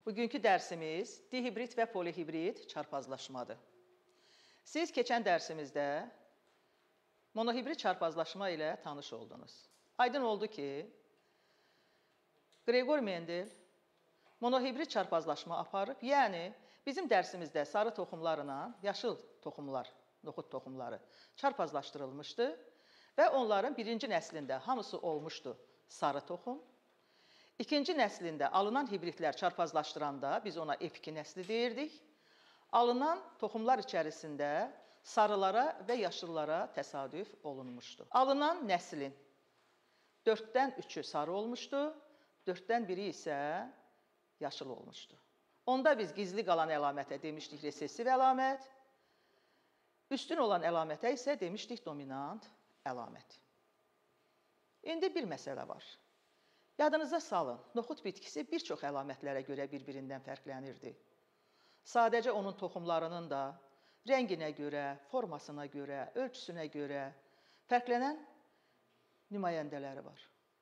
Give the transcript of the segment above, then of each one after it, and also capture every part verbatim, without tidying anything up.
Bugünkü dərsimiz dihibrid və polihibrid çarpazlaşmadır. Siz keçən dərsimizdə monohibrid çarpazlaşma ilə tanış oldunuz. Aydın oldu ki, Qreqor Mendel monohibrid çarpazlaşma aparıb, yəni bizim dərsimizdə sarı toxumlarla yaşıl toxumlar, noxud toxumları çarpazlaşdırılmışdı və onların birinci nəslində hamısı olmuşdu sarı toxum. İkinci nəslində alınan hibridlər çarpazlaşdıranda biz ona F iki nəsli deyirdik. Alınan toxumlar içərisində sarılara və yaşıllara təsadüf olunmuşdu. Alınan nəslin dörddən üçü sarı olmuşdu, dörddən biri isə yaşıl olmuşdu. Onda biz gizli qalan əlamətə demişdik resessiv əlamət, üstün olan əlamətə isə demişdik dominant əlamət. İndi bir məsələ var. Yadınıza salın, noxud bitkisi bir çox əlamətlərə görə bir-birindən fərqlənirdi. Sadəcə onun toxumlarının da rənginə görə, formasına görə, ölçüsünə görə fərqlənən nümayəndələri var.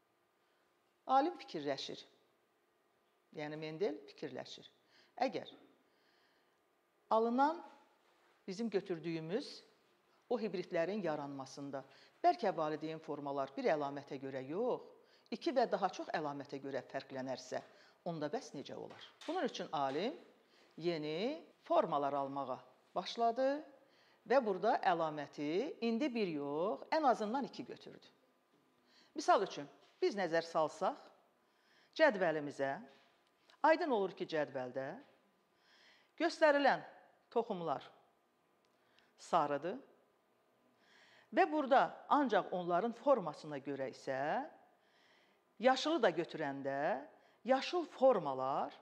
Alim fikirləşir, yəni Mendel fikirləşir. Əgər alınan bizim götürdüyümüz o hibridlərin yaranmasında bəlkə valideyn formalar bir əlamətə görə yox, iki və daha çox əlamətə görə fərqlənərsə, onda bəs necə olar? Bunun üçün alim yeni formalar almağa başladı və burada əlaməti indi bir yox, ən azından iki götürdü. Misal üçün, biz nəzər salsaq, cədvəlimizə, aydın olur ki, cədvəldə göstərilən toxumlar sarıdır və burada ancaq onların formasına görə isə yaşılı da götürəndə yaşıl formalar,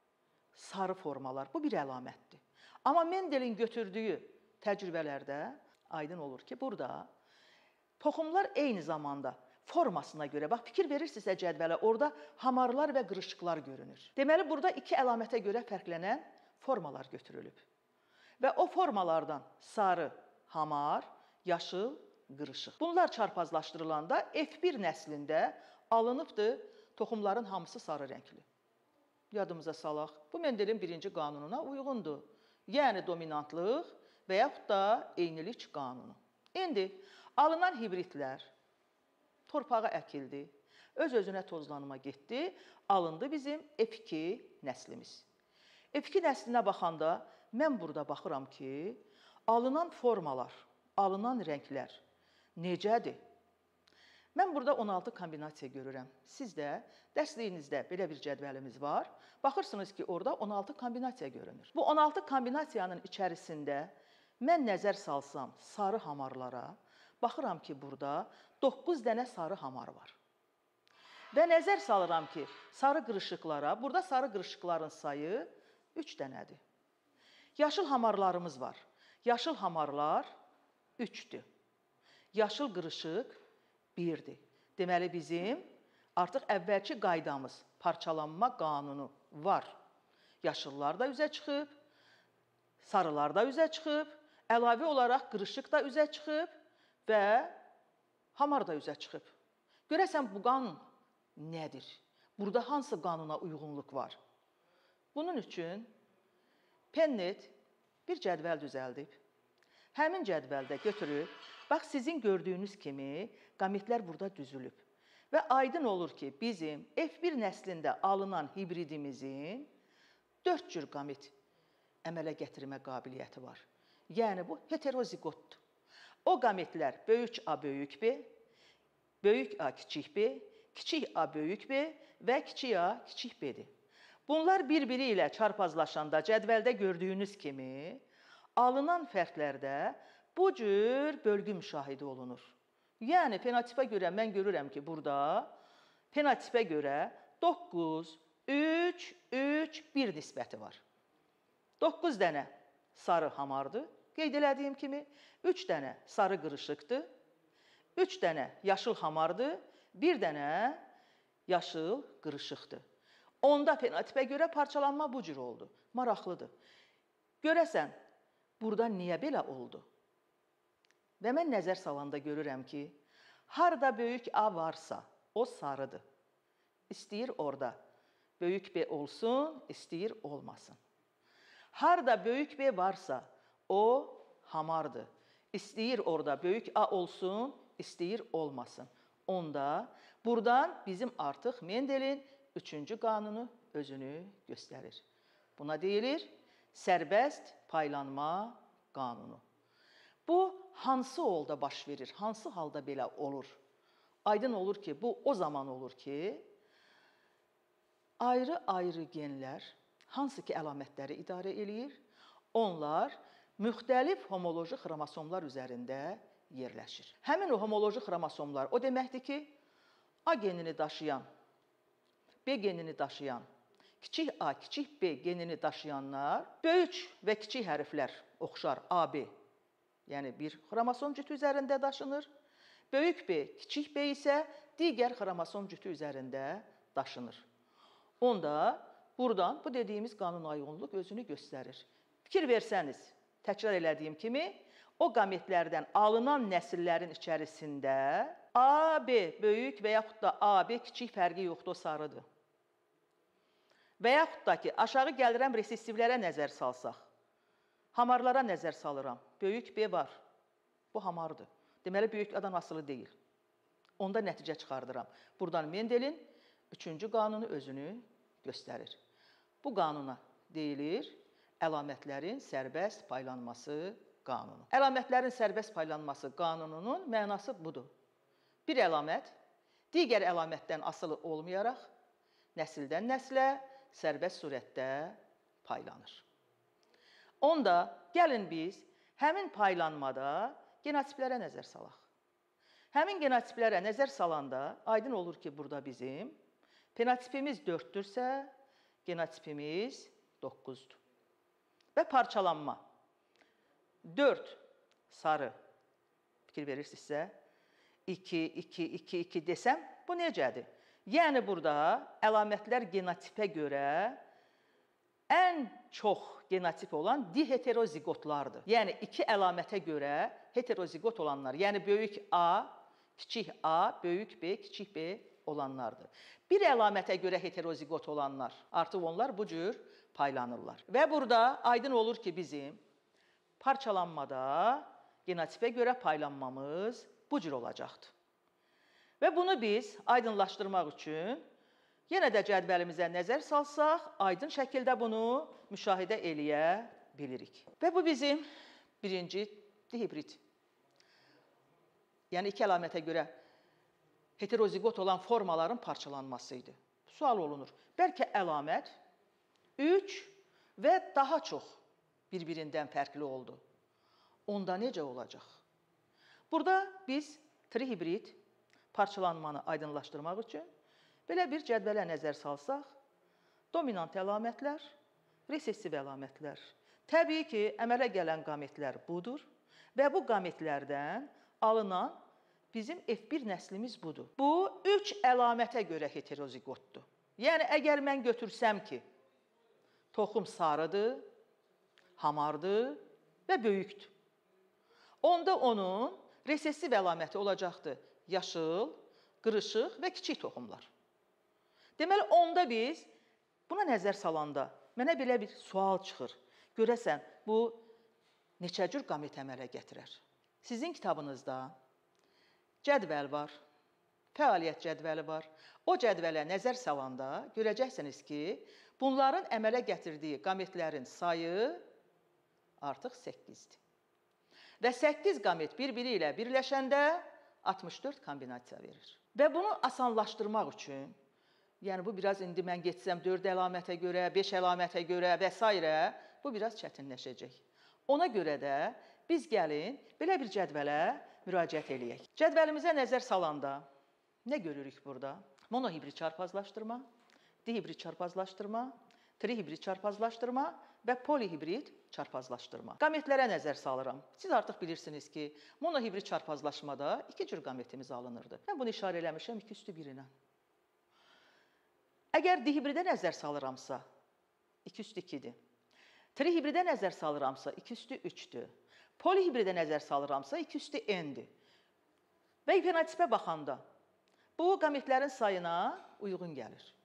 sarı formalar, bu bir əlamətdir. Amma Mendelin götürdüyü təcrübələrdə aydın olur ki, burada toxumlar eyni zamanda formasına görə, bax, fikir verirsinizsə cədvələ, orada hamarlar və qırışıqlar görünür. Deməli, burada iki əlamətə görə fərqlənən formalar götürülüb. Və o formalardan sarı, hamar, yaşıl, qırışıq. Bunlar çarpazlaşdırılanda F bir nəslində alınıbdır toxumların hamısı sarı rəngli. Yadımıza salaq. Bu Mendelin birinci qanununa uyğundur. Yəni dominantlıq və yaxud da eynilik qanunu. İndi alınan hibridlər torpağa əkildi, öz-özünə tozlanma getdi, alındı bizim F iki nəslimiz. F iki nəslinə baxanda mən burada baxıram ki, alınan formalar, alınan rənglər necədir? Mən burada on altı kombinasiya görürəm. Siz də dərsliyinizdə belə bir cədvəlimiz var. Baxırsınız ki, orada on altı kombinasiya görünür. Bu on altı kombinasiyanın içərisində mən nəzər salsam sarı hamarlara, baxıram ki, burada doqquz dənə sarı hamar var. Və nəzər salıram ki, sarı qırışıqlara, burada sarı qırışıqların sayı üç dənədir. Yaşıl hamarlarımız var. Yaşıl hamarlar üçdür. Yaşıl qırışıq birdir. Deməli, bizim artıq əvvəlki qaydamız, parçalanma qanunu var. Yaşıllar da üzə çıxıb, sarılar da üzə çıxıb, əlavə olaraq qırışıq da üzə çıxıb və hamar da üzə çıxıb. Görəsən, bu qanun nədir? Burada hansı qanuna uyğunluq var? Bunun üçün Pennet bir cədvəl düzəldib. Həmin cədvəldə götürüb, bax, sizin gördüyünüz kimi qametlər burada düzülüb. Və aydın olur ki, bizim F bir nəslində alınan hibridimizin dörd cür qamet əmələ gətirmə qabiliyyəti var. Yəni, bu heterozigotdur. O qametlər böyük A böyük B, böyük A kiçik B, kiçik A böyük B və kiçik A kiçik B-dir. Bunlar bir-biri ilə çarpazlaşanda cədvəldə gördüyünüz kimi alınan fərqlərdə bu cür bölgü müşahidə olunur. Yəni, fenotipə görə mən görürəm ki, burada fenotipə görə doqquz, üç, üç, bir nisbəti var. doqquz dənə sarı hamardır, qeyd elədiyim kimi, üç dənə sarı qırışıqdır, üç dənə yaşıl hamardır, bir dənə yaşıl qırışıqdır. Onda fenotipə görə parçalanma bu cür oldu. Maraqlıdır. Görəsən, burada niyə belə oldu? Və mən nəzər salanda görürəm ki, harada böyük A varsa, o sarıdır. İstəyir orada böyük B olsun, istəyir olmasın. Harda böyük B varsa, o hamardır. İstəyir orada böyük A olsun, istəyir olmasın. Onda buradan bizim artıq Mendelin üçüncü qanunu özünü göstərir. Buna deyilir sərbəst paylanma qanunu. Bu hansı halda baş verir, hansı halda belə olur? Aydın olur ki, bu o zaman olur ki, ayrı-ayrı genlər hansı ki əlamətləri idarə eləyir, onlar müxtəlif homoloji xromosomlar üzərində yerləşir. Həmin o homoloji xromosomlar o deməkdir ki, A genini daşıyan, B genini daşıyan, kiçik A, kiçik B genini daşıyanlar böyük və kiçik hərflər oxşar A B, yəni bir xromosom cütü üzərində daşınır. Böyük B, kiçik B isə digər xromosom cütü üzərində daşınır. Onda buradan bu dediyimiz qanunauyğunluq özünü göstərir. Fikir versəniz, təkrar elədiyim kimi, o qametlərdən alınan nəsillərin içərisində A B böyük və yaxud da A B kiçik fərqi yoxdur, o sarıdır. Və yaxud da ki, aşağı gəlirəm resessivlərə nəzər salsaq, hamarlara nəzər salıram, böyük B var, bu hamardır. Deməli, böyük A-dan asılı deyil. Onda nəticə çıxardıram. Buradan Mendelin üçüncü qanunu özünü göstərir. Bu qanuna deyilir əlamətlərin sərbəst paylanması qanunu. Əlamətlərin sərbəst paylanması qanununun mənası budur. Bir əlamət digər əlamətdən asılı olmayaraq nəsildən nəslə sərbəst surətdə paylanır. Onda gəlin biz həmin paylanmada genotiplərə nəzər salaq. Həmin genotiplərə nəzər salanda aydın olur ki, burada bizim fenotipimiz dörddürsə, genotipimiz doqquzdur. Və parçalanma. dörd sarı, fikir verirsinizsə, iki, iki, iki, iki desəm, bu necədir? Yəni burada əlamətlər genotipə görə ən çox genotip olan diheterozigotlardır. Yəni iki əlamətə görə heterozigot olanlar, yəni böyük A, kiçik A, böyük B, kiçik B olanlardır. Bir əlamətə görə heterozigot olanlar, artıq onlar bu cür paylanırlar. Və burada aydın olur ki, bizim parçalanmada genotipə görə paylanmamız bu cür olacaqdır. Və bunu biz aydınlaşdırmaq üçün yenə də cədvəlimizə nəzər salsaq, aydın şəkildə bunu müşahidə eləyə bilirik. Və bu bizim birinci dihibrid. Yəni iki əlamətə görə heterozigot olan formaların parçalanması idi. Sual olunur, bəlkə əlamət üç və daha çox bir-birindən fərqli oldu. Onda necə olacaq? Burada biz trihibrid parçalanmanı aydınlaşdırmaq üçün belə bir cədvələ nəzər salsaq, dominant əlamətlər, resessiv əlamətlər. Təbii ki, əmələ gələn qametlər budur və bu qametlərdən alınan bizim F bir nəslimiz budur. Bu, üç əlamətə görə heterozigotdur. Yəni, əgər mən götürsəm ki, toxum sarıdır, hamardır və böyükdür. Onda onun resessiv əlaməti olacaqdır yaşıl, qırışıq və kiçik toxumlar. Deməli, onda biz buna nəzər salanda mənə belə bir sual çıxır. Görəsən, bu neçə cür qamet əmələ gətirər? Sizin kitabınızda cədvəl var, fəaliyyət cədvəli var. O cədvələ nəzər salanda görəcəksiniz ki, bunların əmələ gətirdiyi qametlərin sayı artıq səkkizdir. Və səkkiz qamet bir-biri ilə birləşəndə altmış dörd kombinasiya verir. Və bunu asanlaşdırmaq üçün, yəni bu biraz indi mən getsəm dörd əlamətə görə, beş əlamətə görə və s. bu biraz çətinləşəcək. Ona görə də biz gəlin belə bir cədvələ müraciət eləyək. Cədvəlimizə nəzər salanda nə görürük burada? Monohibrid çarpazlaşdırma, dihibrid çarpazlaşdırma, trihibrid çarpazlaşdırma və polihibrid çarpazlaşdırma. Qametlərə nəzər salıram. Siz artıq bilirsiniz ki, monohibrid çarpazlaşmada iki cür qametimiz alınırdı. Mən bunu işarə eləmişəm iki üstü birinə. Əgər dihibridə nəzər salıramsa, iki üstü ikidir. Trihibridə nəzər salıramsa, iki üstü üçdür. Polihibridə nəzər salıramsa, iki üstü n-dir. Və fenotipə baxanda bu qametlərin sayına uyğun gəlir.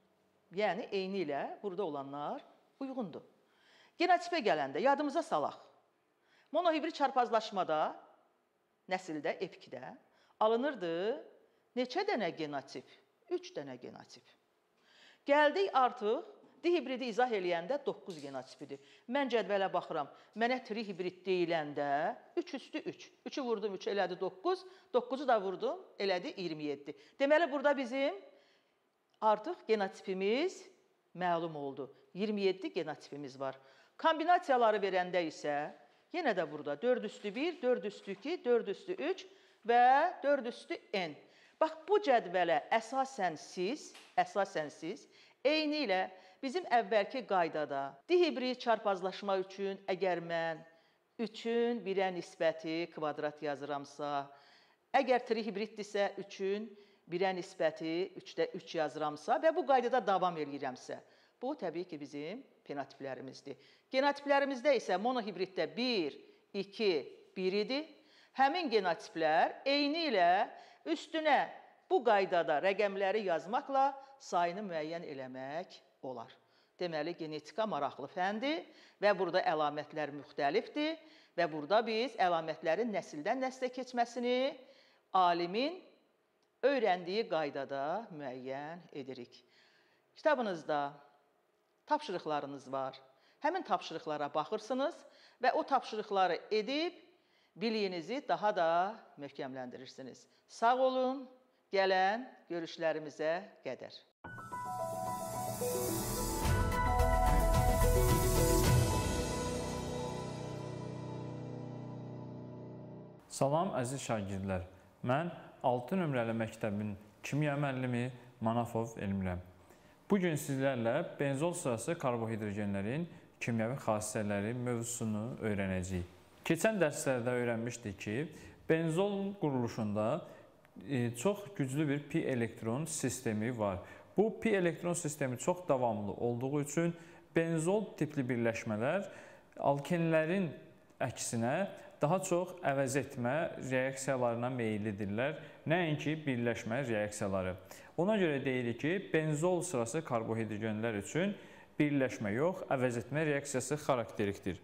Yəni, eyni ilə burada olanlar uyğundur. Genotipə gələndə yadımıza salaq. Monohibrid çarpazlaşmada, nəsildə, F ikidə alınırdı neçə dənə genotip? üç dənə genotip. Gəldik artıq dihibridi izah eləyəndə doqquz genotipidir. Mən cədvələ baxıram. Mənə trihibrid deyiləndə üç üstü üç. üçü vurdum, üç elədi doqquz. doqquzu da vurdum, elədi iyirmi yeddi. Deməli, burada bizim artıq genotipimiz məlum oldu. iyirmi yeddi genotipimiz var. Kombinasiyaları verəndə isə yenə də burada dörd üstü bir, dörd üstü iki, dörd üstü üç və dörd üstü n. Bax, bu cədvələ əsasən siz, əsasən siz, eyni ilə bizim əvvəlki qaydada dihibrid çarpazlaşma üçün əgər mən üçün birə nisbəti kvadrat yazıramsa, əgər trihibriddirsə üçün birə nisbəti üçdə üç yazıramsa və bu qaydada davam eləyirəmsə, bu təbii ki, bizim fenotiplərimizdir. Genotiplərimizdə isə monohibriddə bir, iki, bir idi. Həmin genotiplər eyni ilə üstünə bu qaydada rəqəmləri yazmaqla sayını müəyyən eləmək olar. Deməli, genetika maraqlı fəndir və burada əlamətlər müxtəlifdir və burada biz əlamətlərin nəsildən nəslə keçməsini alimin öyrəndiyi qaydada müəyyən edirik. Kitabınızda tapşırıqlarınız var. Həmin tapşırıqlara baxırsınız və o tapşırıqları edib biliyinizi daha da möhkəmləndirirsiniz. Sağ olun, gələn görüşlərimizə qədər. Salam, əziz şagirdlər. Mən altı nömrəli məktəbin kimya müəllimi Manafov Elmirəm. Bugün sizlərlə benzol sırası karbohidrogenlərin kimyəvi xassələri mövzusunu öyrənəcəyik. Keçən dərslərdə öyrənmişdik ki, benzolun quruluşunda çox güclü bir pi elektron sistemi var. Bu pi elektron sistemi çox davamlı olduğu üçün benzol tipli birləşmələr alkenlərin əksinə daha çox əvəz etmə reaksiyalarına meyillidirlər, nəinki birləşmə reaksiyaları. Ona görə deyilir ki, benzol sırası karbohidrogenlər üçün birləşmə yox, əvəz etmə reaksiyası xarakterikdir.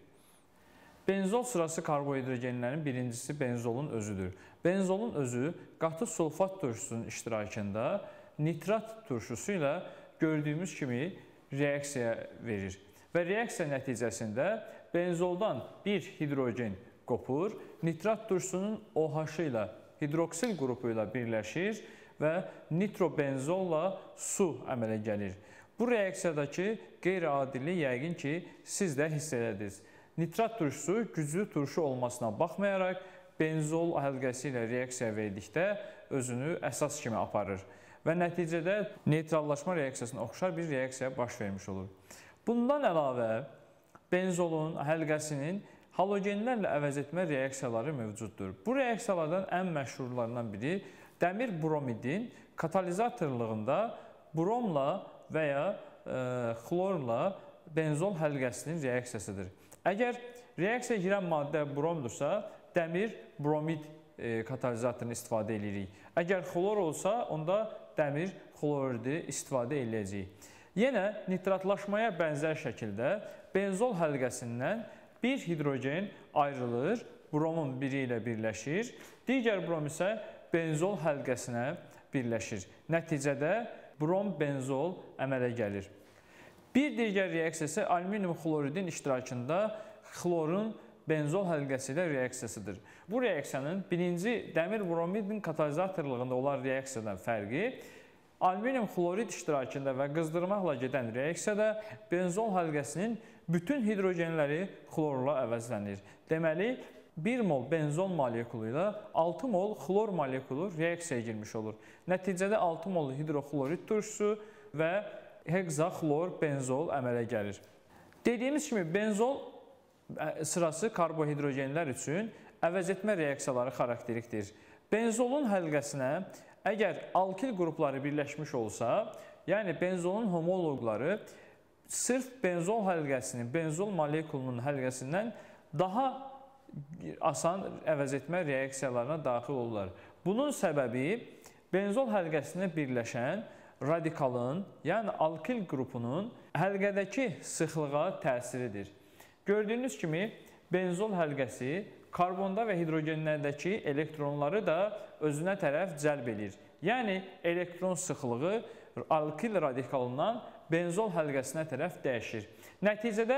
Benzol sırası karbohidrogenlərin birincisi benzolun özüdür. Benzolun özü qatı sulfat turşusunun iştirakında nitrat turşusu ilə gördüyümüz kimi reaksiya verir. Və reaksiya nəticəsində benzoldan bir hidrogen qopur, nitrat turşusunun OH ilə, hidroksil qrupu ilə birləşir və nitrobenzolla su əmələ gəlir. Bu reaksiyadakı qeyri-adillik yəqin ki, siz də hiss edədiniz. Nitrat turşusu güclü turşu olmasına baxmayaraq, benzol həlqəsi ilə reaksiya verdikdə özünü əsas kimi aparır və nəticədə neytrallaşma reaksiyasına oxşar bir reaksiya baş vermiş olur. Bundan əlavə, benzolun həlqəsinin halogenlərlə əvəz etmə reaksiyaları mövcuddur. Bu reaksiyalardan ən məşhurlarından biri dəmir bromidin katalizatorluğunda bromla və ya e, xlorla benzol həlqəsinin reaksiyasıdır. Əgər reaksiyaya girən maddə bromdursa, dəmir bromid e, katalizatorunu istifadə edirik. Əgər xlor olsa, onda dəmir xloridi istifadə edəcəyik. Yenə nitratlaşmaya bənzər şəkildə benzol həlqəsindən bir hidrogen ayrılır, bromun biri ilə birləşir, digər brom isə benzol həlqəsinə birləşir. Nəticədə brom-benzol əmələ gəlir. Bir digər reaksiya isə alüminium xloridin iştirakında xlorun benzol həlqəsi ilə reaksiyasıdır. Bu reaksiyanın birinci dəmir bromidin katalizatorluğunda olan reaksiyadan fərqi, alüminium xlorid iştirakında və qızdırmaqla gedən reaksiyada benzol həlqəsinin bütün hidrogenləri xlorla əvəzlənir. Deməli, bir mol benzol molekulu ilə altı mol xlor molekulu reaksiyaya girmiş olur. Nəticədə altı mol hidroxlorid turşusu və heksaxlor benzol əmələ gəlir. Dediyimiz kimi, benzol sırası karbohidrogenlər üçün əvəz etmə reaksiyaları xarakterikdir. Benzolun həlqəsinə əgər alkil qrupları birləşmiş olsa, yəni benzolun homoloqları sırf benzol həlqəsinin, benzol molekulunun həlqəsindən daha asan əvəz etmə reaksiyalarına daxil olurlar. Bunun səbəbi benzol həlqəsinə birləşən radikalın, yəni alkil qrupunun həlqədəki sıxlığa təsiridir. Gördüyünüz kimi benzol həlqəsi karbonda və hidrogenlərdəki elektronları da özünə tərəf cəlb edir. Yəni elektron sıxlığı alkil radikalından benzol həlqəsinə tərəf dəyişir. Nəticədə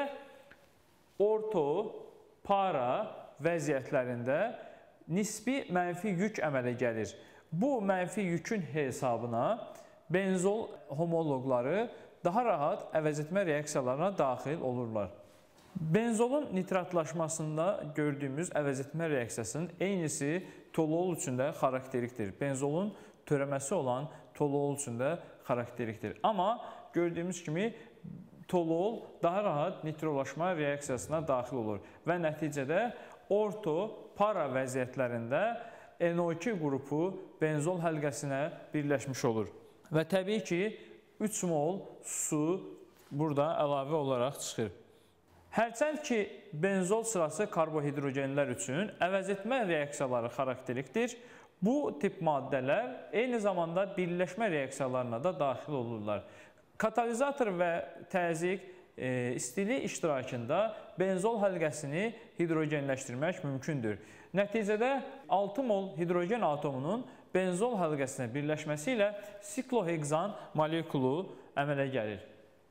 orto, para vəziyyətlərində nisbi mənfi yük əmələ gəlir. Bu mənfi yükün hesabına benzol homoloqları daha rahat əvəzetmə reaksiyalarına daxil olurlar. Benzolun nitratlaşmasında gördüyümüz əvəzetmə reaksiyasının eynisi toluol üçün də xarakterikdir. Benzolun törəməsi olan toluol üçün də xarakterikdir. Amma gördüyümüz kimi toluol daha rahat nitrolaşma reaksiyasına daxil olur və nəticədə orto, para vəziyyətlərində N O iki qrupu benzol həlqəsinə birləşmiş olur. Və təbii ki, üç mol su burada əlavə olaraq çıxır. Hərçənd ki, benzol sırası karbohidrogenlər üçün əvəzetmə reaksiyaları xarakterikdir, bu tip maddələr eyni zamanda birləşmə reaksiyalarına da daxil olurlar. Katalizator və təzyiq e, istilik iştirakında benzol həlqəsini hidrogenləşdirmək mümkündür. Nəticədə altı mol hidrogen atomunun benzol həlqəsinə birləşməsi ilə sikloheksan molekulu əmələ gəlir.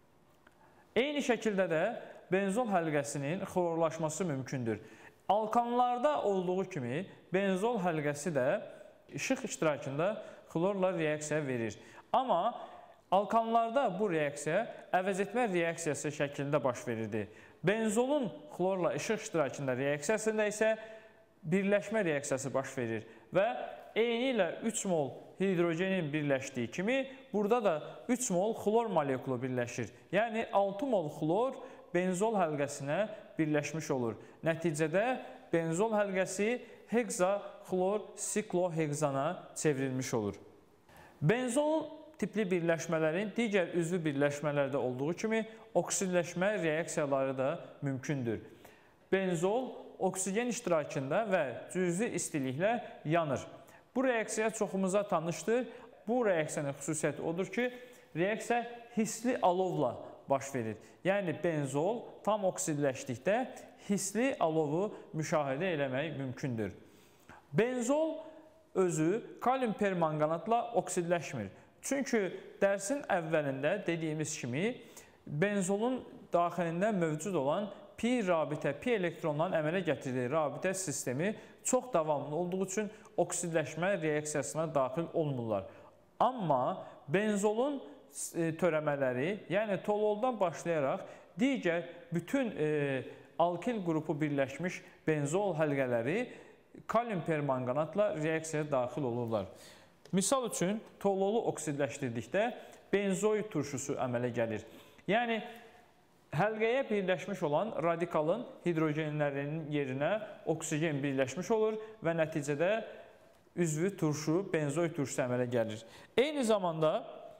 Eyni şəkildə də benzol həlqəsinin xlorlaşması mümkündür. Alkanlarda olduğu kimi benzol həlqəsi də işıq iştirakında xlorla reaksiya verir. Amma alkanlarda bu reaksiya əvəzetmə reaksiyası şəklində baş verirdi. Benzolun xlorla işıq iştirakında reaksiyasında isə birləşmə reaksiyası baş verir və eyni ilə üç mol hidrogenin birləşdiyi kimi burada da üç mol xlor molekulu birləşir. Yəni altı mol xlor benzol həlqəsinə birləşmiş olur. Nəticədə benzol həlqəsi heksaxlor siklohekzana çevrilmiş olur. Benzol tipli birləşmələrin digər üzvü birləşmələrdə olduğu kimi oksidləşmə reaksiyaları da mümkündür. Benzol oksigen iştirakında və cüzi istiliklə yanır. Bu reaksiya çoxumuza tanışdır. Bu reaksiyanın xüsusiyyəti odur ki, reaksiya hissli alovla baş verir. Yəni benzol tam oksidləşdikdə hissli alovu müşahidə eləmək mümkündür. Benzol özü kalium permanganatla oksidləşmir. Çünki dərsin əvvəlində dediyimiz kimi benzolun daxilində mövcud olan pi rabitə, pi elektrondan əmələ gətirdiyi rabitə sistemi çox davamlı olduğu üçün oksidləşmə reaksiyasına daxil olmurlar. Amma benzolun törəmələri, yəni toluoldan başlayaraq digər bütün e, alkil qrupu birləşmiş benzol həlqələri kalium permanganatla reaksiyaya daxil olurlar. Misal üçün, toluolu oksidləşdirdikdə benzoid turşusu əmələ gəlir. Yəni, həlqəyə birləşmiş olan radikalın hidrogenlərinin yerinə oksigen birləşmiş olur və nəticədə üzvü turşu, benzoid turşusu əmələ gəlir. Eyni zamanda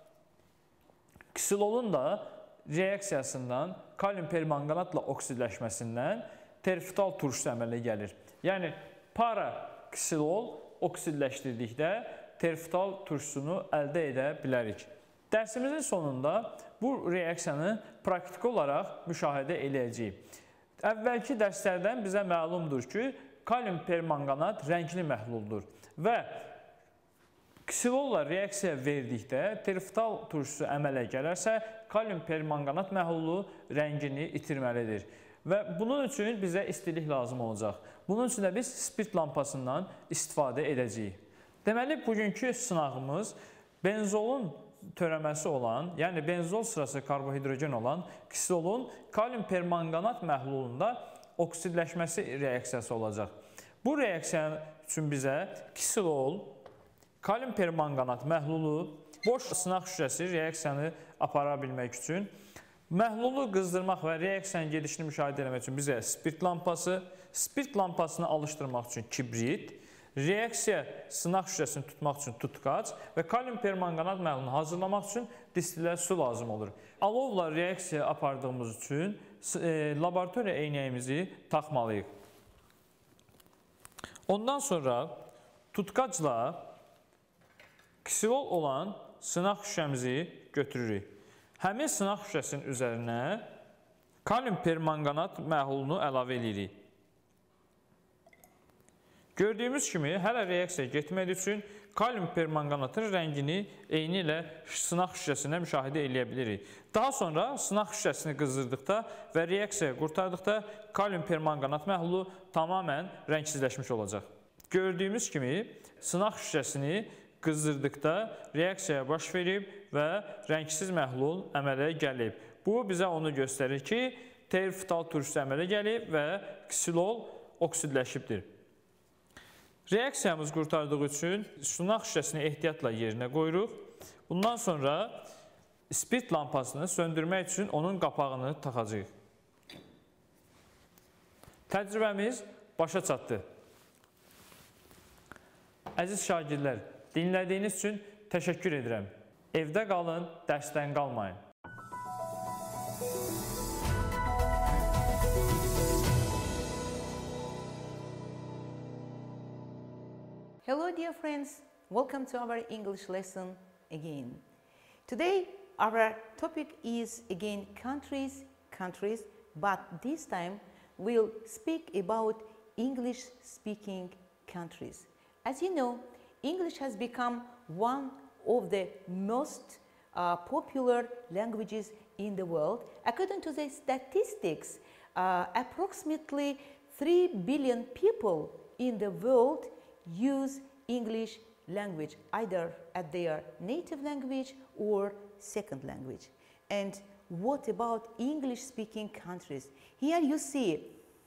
ksilolun da reaksiyasından kalium permanganatla oksidləşməsindən terfital turşusu əmələ gəlir. Yəni, para ksilol oksidləşdirdikdə terfital turşusunu əldə edə bilərik. Dərsimizin sonunda bu reaksiyanı praktiki olaraq müşahidə eləyəcəyik. Əvvəlki dərslərdən bizə məlumdur ki, kalium permanganat rəngli məhluldur və ksilolla reaksiya verdikdə terfital turşusu əmələ gələrsə, kalium permanganat məhlulu rəngini itirməlidir. Və bunun üçün bizə istilik lazım olacaq. Bunun üçün də biz spirt lampasından istifadə edəcəyik. Deməli, bugünkü sınağımız benzolun törəməsi olan, yəni benzol sırası karbohidrogen olan ksilolun kalium permanganat məhlulunda oksidləşməsi reaksiyası olacaq. Bu reaksiya üçün bizə ksilol, kalium permanganat məhlulu, boş sınaq şüşəsi reaksiyanı apara bilmək üçün, məhlulu qızdırmaq və reaksiyanın gedişini müşahidə etmək üçün bizə spirt lampası, spirt lampasını alışdırmaq üçün kibrit, reaksiya sınaq şüşəsini tutmaq üçün tutqac və kalium permanganat məhlulunu hazırlamaq üçün distillər su lazım olur. Alovla reaksiya apardığımız üçün e, laboratoriya eynəyimizi taxmalıyıq. Ondan sonra tutqacla ksilol olan sınaq şüşəmizi götürürük. Həmin sınaq şüşəsinin üzərinə kalium permanganat məhlulunu əlavə edirik. Gördüyümüz kimi, hələ reaksiya getmədiyi üçün kalium permanganatın rəngini eyni ilə sınaq şüşəsində müşahidə edə bilirik. Daha sonra sınaq şüşəsini qızdırdıqda və reaksiyaya qurtardıqda kalium permanganat məhlulu tamamilə rəngsizləşmiş olacaq. Gördüyümüz kimi, sınaq şüşəsini qızdırdıqda reaksiyaya baş verib və rəngsiz məhlul əmələ gəlib. Bu, bizə onu göstərir ki, terftal turşusu əmələ gəlib və ksilol oksidləşibdir. Reaksiyamız qurtardığı üçün sınaq şüşəsini ehtiyatla yerinə qoyuruq. Bundan sonra spirt lampasını söndürmək üçün onun qapağını taxacağıq. Təcrübəmiz başa çatdı. Əziz şagirdlər, dinlədiyiniz üçün təşəkkür edirəm. Evdə qalın, dərsdən qalmayın. Hello dear friends, welcome to our English lesson again. Today our topic is again countries, countries, but this time we'll speak about English speaking countries. As you know, English has become one of the most uh, popular languages in the world. According to the statistics, uh, approximately three billion people in the world use English language either at their native language or second language. And what about English speaking countries? Here you see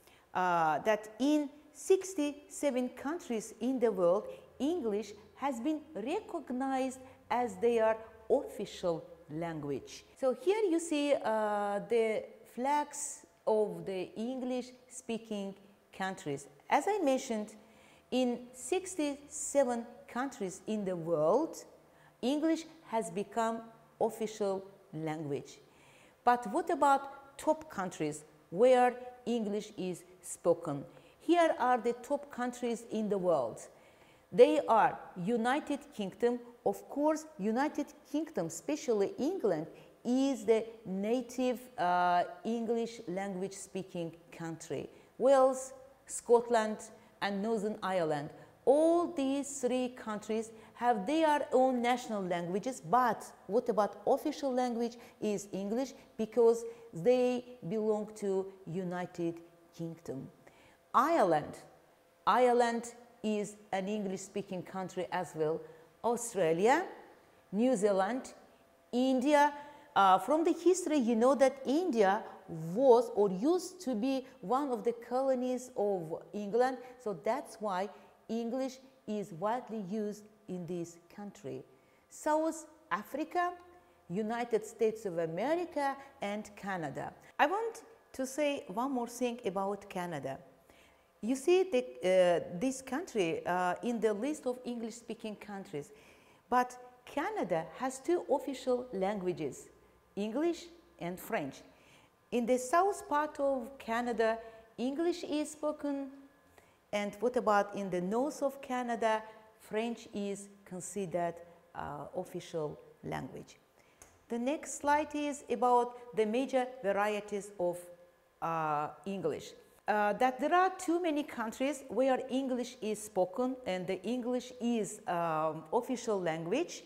uh, that in sixty-seven countries in the world, English has been recognized as their official language. So here you see uh, the flags of the English speaking countries. As I mentioned, in sixty-seven countries in the world, English has become official language. But what about top countries where English is spoken? Here are the top countries in the world. They are United Kingdom. Of course, United Kingdom, especially England, is the native uh, English language speaking country. Wales, Scotland, and Northern Ireland. All these three countries have their own national languages, but what about official language is English because they belong to United Kingdom. Ireland. Ireland is an English-speaking country as well. Australia, New Zealand, India. Uh, from the history, you know that India was or used to be one of the colonies of England, so that's why English is widely used in this country. South Africa, United States of America, and Canada. I want to say one more thing about Canada. You see the, uh, this country uh, in the list of English-speaking countries, but Canada has two official languages, English and French. In the south part of Canada, English is spoken, and what about in the north of Canada, French is considered uh, official language. The next slide is about the major varieties of uh, English. Uh, that there are too many countries where English is spoken and the English is um, official language,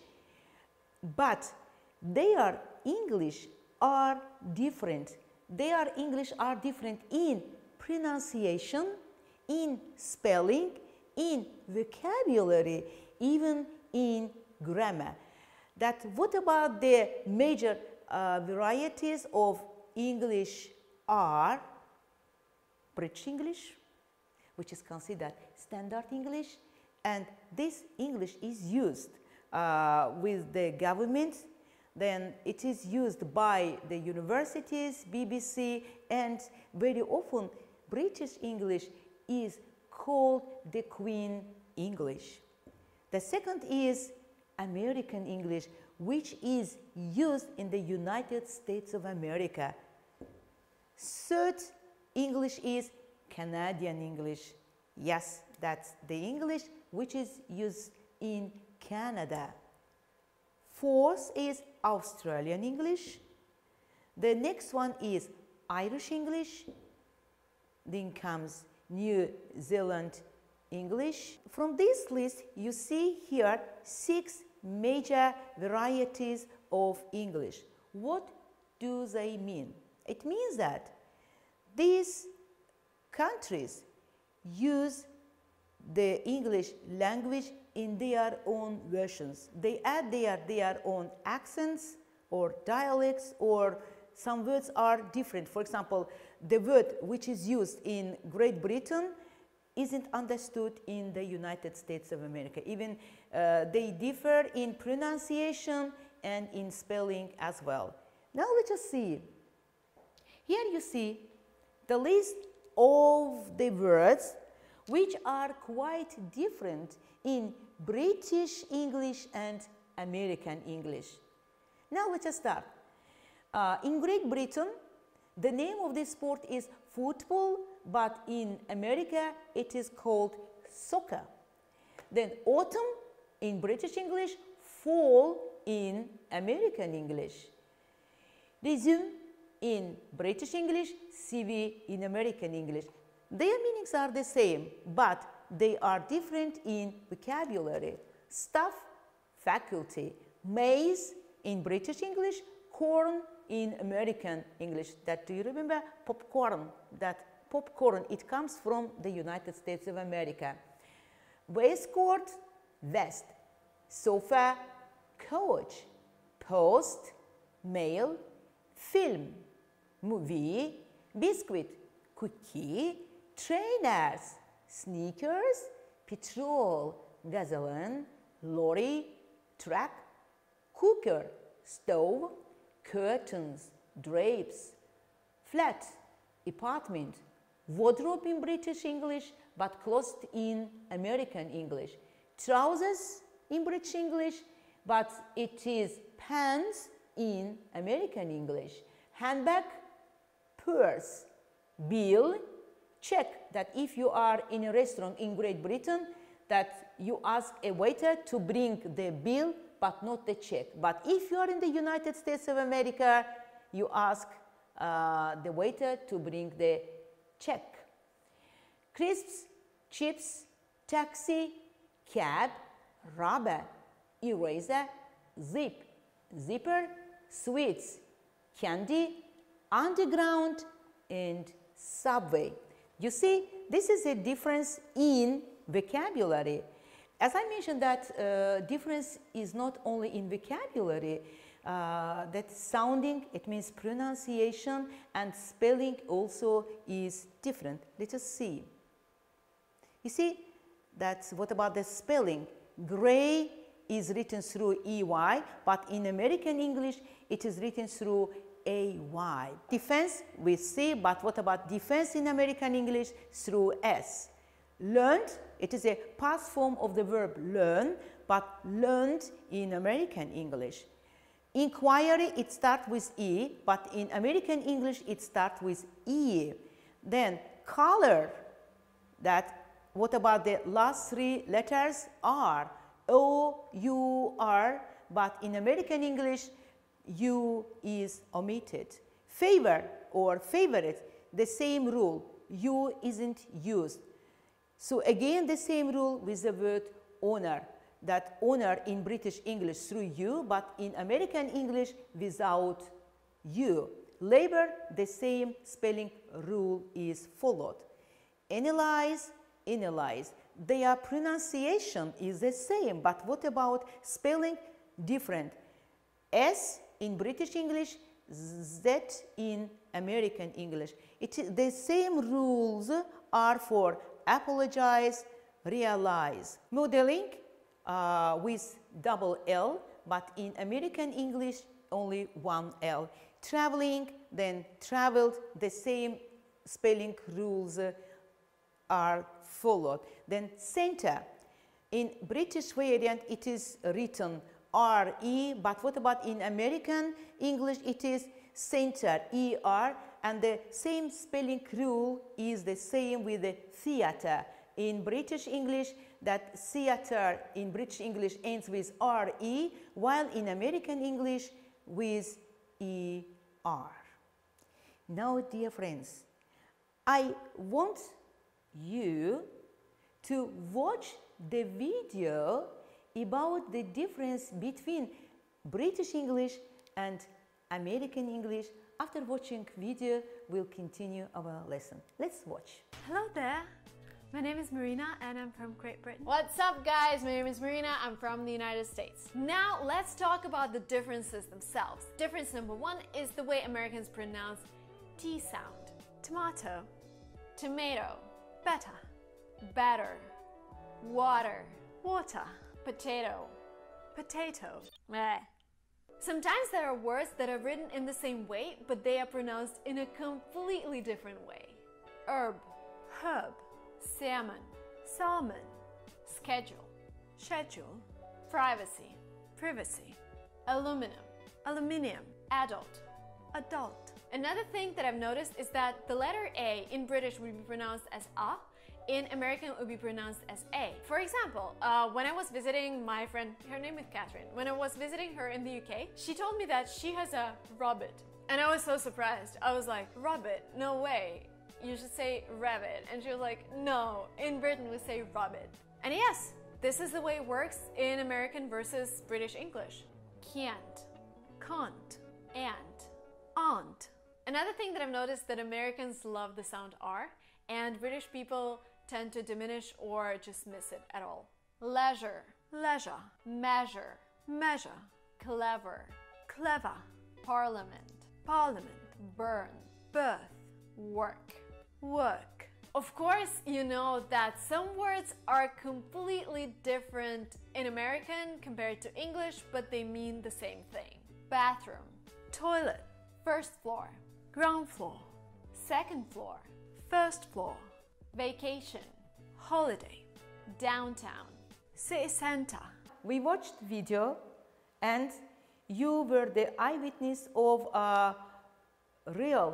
but their English are different. Their English are different in pronunciation, in spelling, in vocabulary, even in grammar. That what about the major uh, varieties of English are British English, which is considered standard English, and this English is used uh, with the government, then it is used by the universities, B B C, and very often British English is called the Queen English. The second is American English, which is used in the United States of America. Third English is Canadian English. Yes, that's the English which is used in Canada. Fourth is Australian English. The next one is Irish English. Then comes New Zealand English. From this list, you see here six major varieties of English. What do they mean? It means that these countries use the English language in their own versions. They add their, their own accents or dialects, or some words are different. For example, the word which is used in Great Britain isn't understood in the United States of America. Even uh, they differ in pronunciation and in spelling as well. Now let's just see. Here you see the list of the words which are quite different in British English and American English. Now let's just start. Uh, in Great Britain, the name of this sport is football, but in America it is called soccer. Then autumn in British English, fall in American English. Resume in British English, C V in American English. Their meanings are the same, but they are different in vocabulary. Staff, faculty. Maize in British English, corn in American English. That, do you remember? Popcorn. That popcorn, it comes from the United States of America. Waistcoat, vest. Sofa, couch. Post, mail. Film, movie. Biscuit, cookie. Trainers, sneakers. Petrol, gasoline. Lorry, truck. Cooker, stove. Curtains, drapes. Flat, apartment. Wardrobe in British English, but closet in American English. Trousers in British English, but it is pants in American English. Handbag, purse. Bill, check that if you are in a restaurant in Great Britain, that you ask a waiter to bring the bill but not the check. But if you are in the United States of America, you ask uh, the waiter to bring the check. Crisps, chips, taxi, cab, rubber, eraser, zip, zipper, sweets, candy, underground, and subway. You see, this is a difference in vocabulary. As I mentioned, that uh, difference is not only in vocabulary, uh, that sounding, it means pronunciation, and spelling also is different. Let us see. You see, that's what about the spelling? Gray is written through E Y, but in American English, it is written through A Y. Defense, we see, but what about defense in American English? Through S. Learned, it is a past form of the verb learn, but learned in American English. Inquiry, it starts with E, but in American English, it starts with E. Then color, that, what about the last three letters? R, O, U, R, but in American English, U is omitted. Favor or favorite, the same rule, U isn't used. So again, the same rule with the word honor, that honor in British English through U, but in American English without U. Labor, the same spelling rule is followed. Analyze, analyze. Their pronunciation is the same, but what about spelling? Different. S in British English, Z in American English. It is the same rules are for apologize, realize. Modeling uh, with double L, but in American English only one L. Traveling, then traveled, the same spelling rules uh, are followed. Then center, in British variant it is written R E, but what about in American English? It is center, E R, and the same spelling rule is the same with the theater, in British English that theater in British English ends with R E, while in American English with E R. Now, dear friends, I want you to watch the video about the difference between British English and American English. After watching video, we'll continue our lesson. Let's watch. Hello there. My name is Marina and I'm from Great Britain. What's up, guys? My name is Marina. I'm from the United States. Now let's talk about the differences themselves. Difference number one is the way Americans pronounce T sound. Tomato, Tomato, better, better, water, water, potato, potato. meh. Sometimes there are words that are written in the same way, but they are pronounced in a completely different way. Herb, Herb, salmon, salmon, schedule, schedule, privacy, privacy, aluminum, aluminium, adult. adult. Another thing that I've noticed is that the letter A in British would be pronounced as A, in American it would be pronounced as A. For example, uh, when I was visiting my friend, her name is Catherine, when I was visiting her in the U K, she told me that she has a rabbit. And I was so surprised. I was like, rabbit? No way. You should say rabbit. And she was like, no, in Britain we say rabbit. And yes, this is the way it works in American versus British English. Can't, Can't, and. aunt. Another thing that I've noticed that Americans love the sound R, and British people tend to diminish or just miss it at all. Leisure, Leisure, measure, measure, clever, clever, parliament, parliament, burn, birth, work. work. Of course, you know that some words are completely different in American compared to English, but they mean the same thing. Bathroom, Toilet, first floor, ground floor, second floor, first floor, vacation, holiday, downtown. city center. We watched video and you were the eyewitness of a real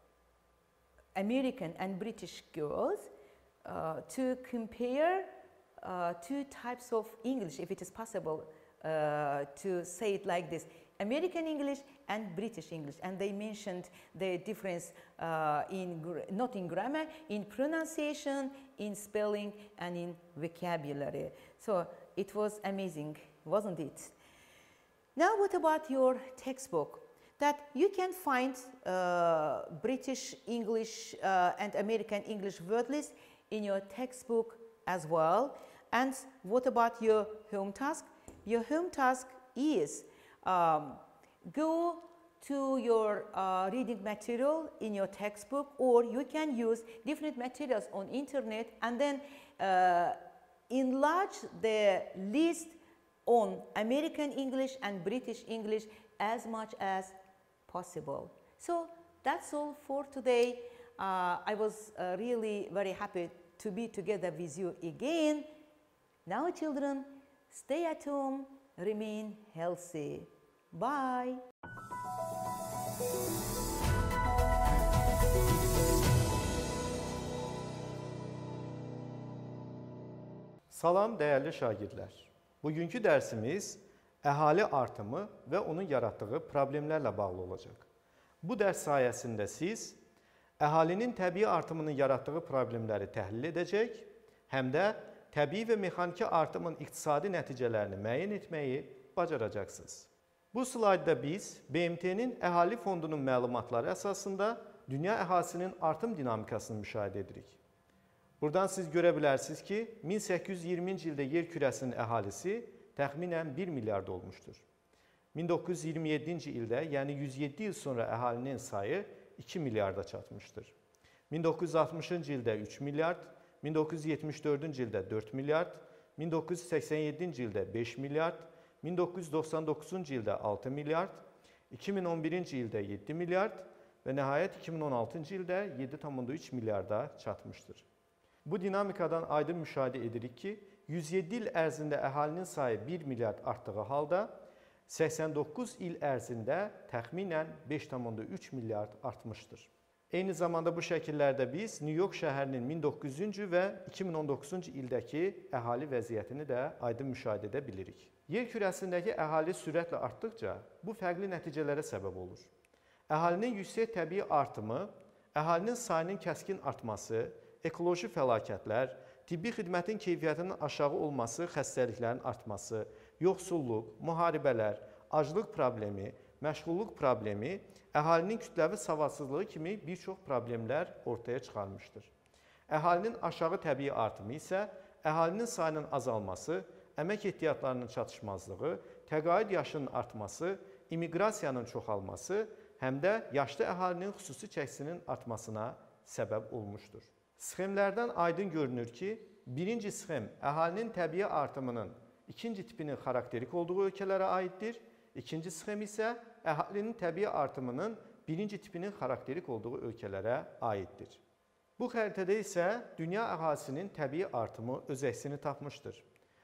American and British girls uh, to compare uh, two types of English, if it is possible uh, to say it like this, American English and British English. And they mentioned the difference uh, in, not in grammar, in pronunciation, in spelling, and in vocabulary. So it was amazing, wasn't it? Now what about your textbook? That you can find uh, British English uh, and American English word list in your textbook as well. And what about your home task? Your home task is um, go to your uh, reading material in your textbook, or you can use different materials on internet and then uh, enlarge the list on American English and British English as much as possible. So that's all for today. Uh, I was uh, really very happy to be together with you again. Now, children, stay at home, remain healthy. Bye. Salam dəyərli şagirdlər. Bugünkü dərsimiz əhali artımı və onun yaratdığı problemlərlə bağlı olacaq. Bu dərs sayəsində siz əhalinin təbii artımının yaratdığı problemləri təhlil edəcək, həm də təbii və mexaniki artımın iqtisadi nəticələrini müəyyən etməyi bacaracaqsınız. Bu slaytda biz B M T-nin əhali fondunun məlumatları əsasında dünya əhalisinin artım dinamikasını müşahidə edirik. Buradan siz görə bilərsiniz ki, min səkkiz yüz iyirminci ildə yer kürəsinin əhalisi təxminən bir milyard olmuşdur. min doqquz yüz iyirmi yeddinci ildə, yəni yüz yeddi il sonra əhalinin sayı iki milyarda çatmışdır. min doqquz yüz altmışıncı ildə üç milyard, min doqquz yüz yetmiş dördüncü ildə dörd milyard, min doqquz yüz səksən yeddinci ildə beş milyard, min doqquz yüz doxsan doqquzuncu ildə altı milyard, iki min on birinci ildə yeddi milyard və nəhayət iki min on altıncı ildə yeddi tam üç milyarda çatmışdır. Bu dinamikadan aydın müşahidə edirik ki, yüz yeddi il ərzində əhalinin sayı bir milyard artdığı halda, səksən doqquz il ərzində təxminən beş tam üç milyard artmışdır. Eyni zamanda bu şəkillərdə biz New York şəhərinin min doqquz yüzüncü və iki min on doqquzuncu ildəki əhali vəziyyətini də aydın müşahidə edə bilirik. Yer kürəsindəki əhali sürətlə artdıqca bu fərqli nəticələrə səbəb olur. Əhalinin yüksək təbii artımı, əhalinin sayının kəskin artması, ekoloji fəlakətlər, tibbi xidmətin keyfiyyətinin aşağı olması, xəstəliklərin artması, yoxsulluq, müharibələr, aclıq problemi, məşğulluq problemi, əhalinin kütləvi savadsızlığı kimi bir çox problemlər ortaya çıxarmışdır. Əhalinin aşağı təbii artımı isə əhalinin sayının azalması, əmək ehtiyatlarının çatışmazlığı, təqaüd yaşının artması, immiqrasiyanın çoxalması, həm də yaşlı əhalinin xüsusi çəkisinin artmasına səbəb olmuşdur. Sxemlərdən aydın görünür ki, birinci sxem əhalinin təbii artımının ikinci tipinin xarakterik olduğu ölkələrə aiddir. İkinci sxem isə əhalinin təbii artımının birinci tipinin xarakterik olduğu ölkələrə aiddir. Bu xəritədə isə dünya əhalisinin təbii artımı öz əksini tapmışdır.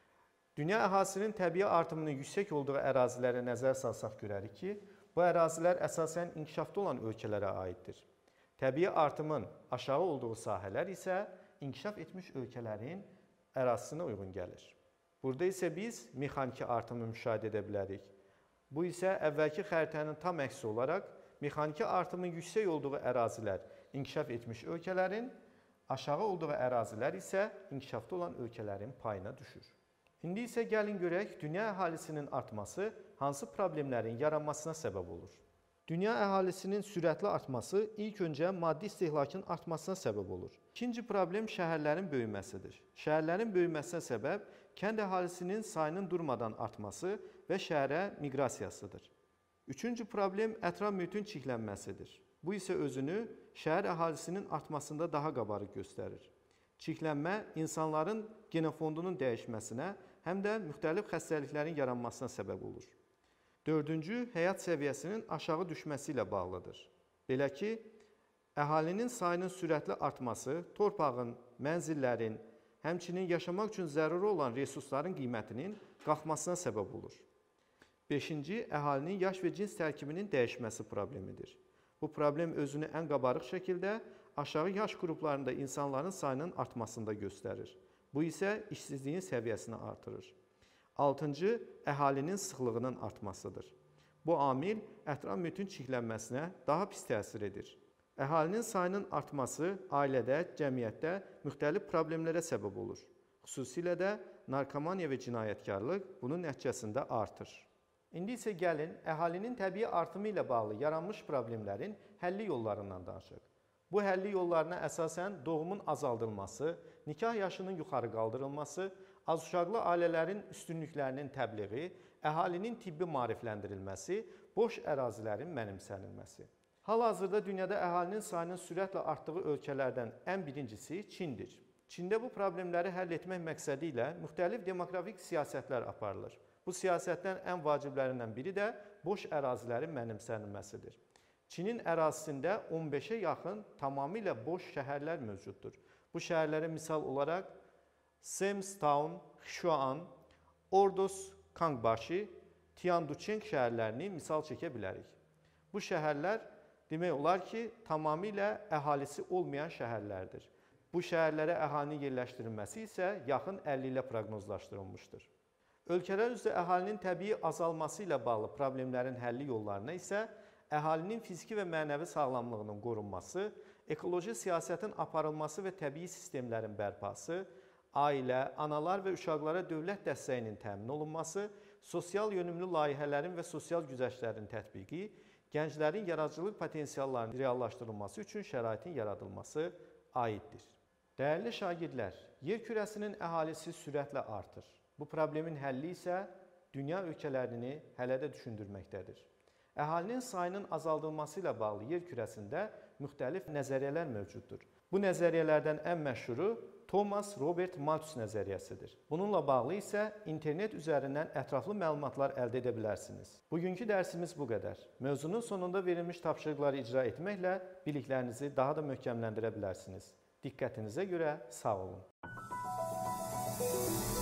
Dünya əhalisinin təbii artımının yüksək olduğu ərazilərə nəzər salsaq görərik ki, bu ərazilər əsasən inkişafda olan ölkələrə aiddir. Təbii artımın aşağı olduğu sahələr isə inkişaf etmiş ölkələrin ərazisinə uyğun gəlir. Burada isə biz mexaniki artımı müşahidə edə bilərik. Bu isə əvvəlki xəritənin tam əksi olaraq mexaniki artımın yüksək olduğu ərazilər inkişaf etmiş ölkələrin, aşağı olduğu ərazilər isə inkişafda olan ölkələrin payına düşür. İndi isə gəlin görək, dünya əhalisinin artması hansı problemlərin yaranmasına səbəb olur? Dünya əhalisinin sürətli artması ilk öncə maddi istehlakın artmasına səbəb olur. İkinci problem şəhərlərin böyüməsidir. Şəhərlərin böyüməsinə səbəb kənd əhalisinin sayının durmadan artması və şəhərə miqrasiyasıdır. Üçüncü problem ətraf mühitin çirklənməsidir. Bu isə özünü şəhər əhalisinin artmasında daha qabarıq göstərir. Çirklənmə insanların genofondunun dəyişməsinə, həm də müxtəlif xəstəliklərin yaranmasına səbəb olur. Dördüncü, həyat səviyyəsinin aşağı düşməsi ilə bağlıdır. Belə ki, əhalinin sayının sürətli artması torpağın, mənzillərin, həmçinin yaşamaq üçün zəruri olan resursların qiymətinin qalxmasına səbəb olur. Beşinci, əhalinin yaş və cins tərkibinin dəyişməsi problemidir. Bu problem özünü ən qabarıq şəkildə aşağı yaş qruplarında insanların sayının artmasında göstərir. Bu isə işsizliyin səviyyəsini artırır. Altıncı, əhalinin sıxlığının artmasıdır. Bu amil ətraf mühitin çirklənməsinə daha pis təsir edir. Əhalinin sayının artması ailədə, cəmiyyətdə müxtəlif problemlərə səbəb olur. Xüsusilə də narkomaniya və cinayətkarlıq bunun nəticəsində artır. İndi isə gəlin, əhalinin təbii artımı ilə bağlı yaranmış problemlərin həlli yollarından danışaq. Bu həlli yollarına əsasən doğumun azaldılması, nikah yaşının yuxarı qaldırılması, az uşaqlı ailələrin üstünlüklərinin təbliği, əhalinin tibbi maarifləndirilməsi, boş ərazilərin mənimsənilməsi. Hal-hazırda dünyada əhalinin sayının sürətlə artdığı ölkələrdən ən birincisi Çindir. Çində bu problemləri həll etmək məqsədi ilə müxtəlif demografik siyasətlər aparılır. Bu siyasətdən ən vaciblərindən biri də boş ərazilərin mənimsənilməsidir. Çinin ərazisində on beşə yaxın tamamilə boş şəhərlər mövcuddur. Bu şəhərlərə misal olaraq Semstown, Xishuan, Ordos, Kangbashi, Tianducheng şəhərlərini misal çəkə bilərik. Bu şəhərlər demək olar ki, tamamilə əhalisi olmayan şəhərlərdir. Bu şəhərlərə əhalinin yerləşdirilməsi isə yaxın əlli ilə proqnozlaşdırılmışdır. Ölkələr üzrə əhalinin təbii azalması ilə bağlı problemlərin həlli yollarına isə əhalinin fiziki və mənəvi sağlamlığının qorunması, ekoloji siyasətin aparılması və təbii sistemlərin bərpası, ailə, analar və uşaqlara dövlət dəstəyinin təmin olunması, sosial yönümlü layihələrin və sosial güzəştlərin tətbiqi, gənclərin yaradıcılıq potensiallarının reallaşdırılması üçün şəraitin yaradılması aiddir. Dəyərli şagirdlər, yer kürəsinin əhalisi sürətlə artır. Bu problemin həlli isə dünya ölkələrini hələ də düşündürməkdədir. Əhalinin sayının azaldılması ilə bağlı yer kürəsində müxtəlif nəzəriyyələr mövcuddur. Bu nəzəriyyələrdən ən məşhuru Thomas Robert Malthus nəzəriyyəsidir. Bununla bağlı isə internet üzərindən ətraflı məlumatlar əldə edə bilərsiniz. Bugünkü dərsimiz bu qədər. Mövzunun sonunda verilmiş tapşırıqları icra etməklə biliklərinizi daha da möhkəmləndirə bilərsiniz. Diqqətinizə görə sağ olun.